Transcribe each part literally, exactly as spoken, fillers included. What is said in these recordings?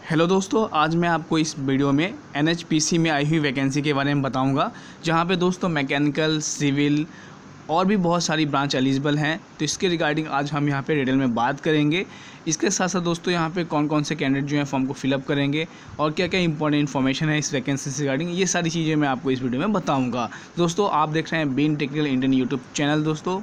Hello दोस्तों, आज मैं आपको इस वीडियो में एन एच पी सी में आई हुई वैकेंसी के बारे में बताऊंगा, जहां पे दोस्तों मैकेनिकल, सिविल और भी बहुत सारी ब्रांच एलिजिबल हैं। तो इसके रिगार्डिंग आज हम यहां पे डिटेल में बात करेंगे। इसके साथ साथ दोस्तों यहां पे कौन कौन से कैंडिडेट जो हैं फॉर्म को फिलअप करेंगे और क्या क्या इंपॉर्टेंट इन्फॉर्मेशन है इस वैकेंसी से रिगार्डिंग, ये सारी चीज़ें मैं आपको इस वीडियो में बताऊँगा। दोस्तों आप देख रहे हैं Bean Technical Indian YouTube channel. दोस्तों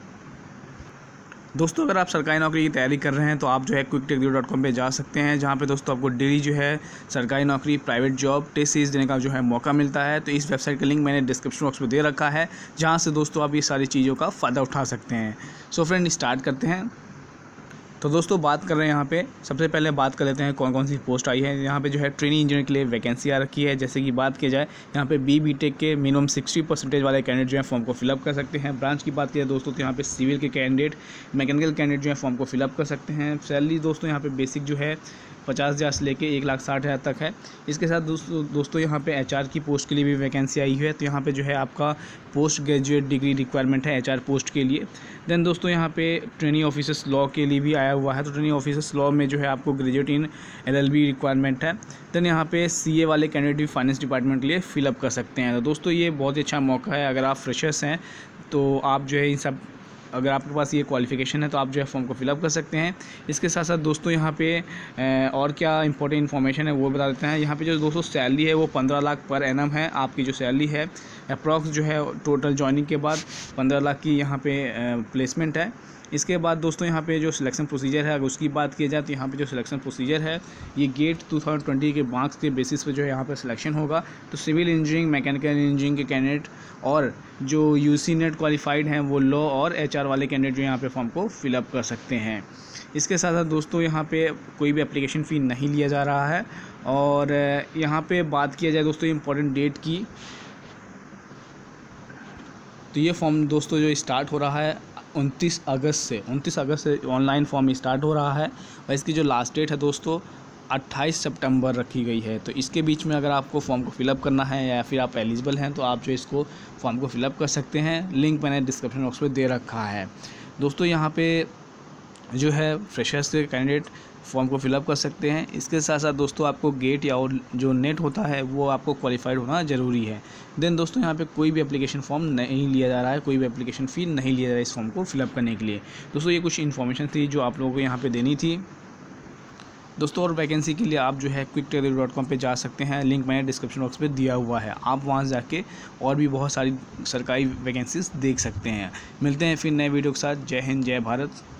दोस्तों अगर आप सरकारी नौकरी की तैयारी कर रहे हैं तो आप जो है क्विक टेक डॉट कॉम पर जा सकते हैं, जहां पे दोस्तों आपको डेली जो है सरकारी नौकरी, प्राइवेट जॉब, टेस्ट सीरीज देने का जो है मौका मिलता है। तो इस वेबसाइट का लिंक मैंने डिस्क्रिप्शन बॉक्स में दे रखा है, जहां से दोस्तों आप ये सारी चीज़ों का फ़ायदा उठा सकते हैं। सो फ्रेंड स्टार्ट करते हैं। तो दोस्तों बात कर रहे हैं यहाँ पे, सबसे पहले बात कर लेते हैं कौन कौन सी पोस्ट आई है। यहाँ पे जो है ट्रेनिंग इंजीनियर के लिए वैकेंसी आ रखी है। जैसे कि बात की जाए यहाँ पे बी बी टेक के मिनिमम सिक्सटी परसेंटेज वाले कैंडिडेट जो है फॉर्म को फिलअप कर सकते हैं। ब्रांच की बात की जाए दोस्तों तो यहाँ पे सिविल के कैंडिडेट, मैकेनिकल कैंडिडेट जो है फॉर्म को फिलअप कर सकते हैं। सैलरी दोस्तों यहाँ पे बेसिक जो है पचास हज़ार से लेके एक लाख साठ हज़ार तक है। इसके साथ दोस्तों दोस्तों यहाँ पे एचआर की पोस्ट के लिए भी वैकेंसी आई है। तो यहाँ पे जो है आपका पोस्ट ग्रेजुएट डिग्री रिक्वायरमेंट है एचआर पोस्ट के लिए। देन दोस्तों यहाँ पे ट्रेनिंग ऑफिसर्स लॉ के लिए भी आया हुआ है। तो ट्रेनिंग ऑफिसर्स लॉ में जो है आपको ग्रेजुएट इन एलएलबी रिक्वायरमेंट है। देन यहाँ पे सीए वाले कैंडिडेट भी फाइनेंस डिपार्टमेंट के लिए फिलअप कर सकते हैं। तो दोस्तों ये बहुत ही अच्छा मौका है। अगर आप फ्रेशर्स हैं तो आप जो है इन सब, अगर आपके पास ये क्वालिफिकेशन है तो आप जो है फॉर्म को फिलअप कर सकते हैं। इसके साथ साथ दोस्तों यहाँ पे और क्या इंपॉर्टेंट इन्फॉर्मेशन है वो बता देते हैं। यहाँ पे जो दोस्तों सैलरी है वो पंद्रह लाख पर एनम है। आपकी जो सैलरी है अप्रॉक्स जो है टोटल जॉइनिंग के बाद पंद्रह लाख की यहाँ पे प्लेसमेंट है। इसके बाद दोस्तों यहाँ पे जो सिलेक्शन प्रोसीजर है, अगर उसकी बात की जाए तो यहाँ पे जो सिलेक्शन प्रोसीजर है ये गेट दो हज़ार बीस के मार्क्स के बेसिस पे जो है यहाँ पे सिलेक्शन होगा। तो सिविल इंजीनियरिंग, मैकेनिकल इंजीनियरिंग के कैंडिडेट और जो यूसी नेट क्वालिफाइड हैं वो लॉ और एचआर वाले कैंडिडेट जो यहाँ पे फॉर्म को फिलअप कर सकते हैं। इसके साथ साथ दोस्तों यहाँ पे कोई भी एप्लीकेशन फ़ी नहीं लिया जा रहा है। और यहाँ पे बात किया जाए दोस्तों इम्पोर्टेंट डेट की, तो ये फॉर्म दोस्तों जो स्टार्ट हो रहा है उनतीस अगस्त से उनतीस अगस्त से ऑनलाइन फॉर्म स्टार्ट हो रहा है। और इसकी जो लास्ट डेट है दोस्तों अट्ठाईस सितंबर रखी गई है। तो इसके बीच में अगर आपको फॉर्म को फिलअप करना है या फिर आप एलिजिबल हैं तो आप जो इसको फॉर्म को फिलअप कर सकते हैं। लिंक मैंने डिस्क्रिप्शन बॉक्स में दे रखा है। दोस्तों यहाँ पे जो है फ्रेशर्स के कैंडिडेट फॉर्म को फिलअप कर सकते हैं। इसके साथ साथ दोस्तों आपको गेट या और जो नेट होता है वो आपको क्वालिफाइड होना ज़रूरी है। देन दोस्तों यहाँ पे कोई भी एप्लीकेशन फॉर्म नहीं लिया जा रहा है, कोई भी एप्लीकेशन फ़ी नहीं लिया जा रहा है इस फॉर्म को फिलअप करने के लिए। दोस्तों ये कुछ इन्फॉर्मेशन थी जो आप लोगों को यहाँ पे देनी थी दोस्तों। और वैकेंसी के लिए आप जो है क्विक टेक डॉट कॉम पे जा सकते हैं, लिंक मैंने डिस्क्रिप्शन बॉक्स पे दिया हुआ है। आप वहाँ जाके और भी बहुत सारी सरकारी वैकेंसीज देख सकते हैं। मिलते हैं फिर नए वीडियो के साथ। जय हिंद, जय भारत।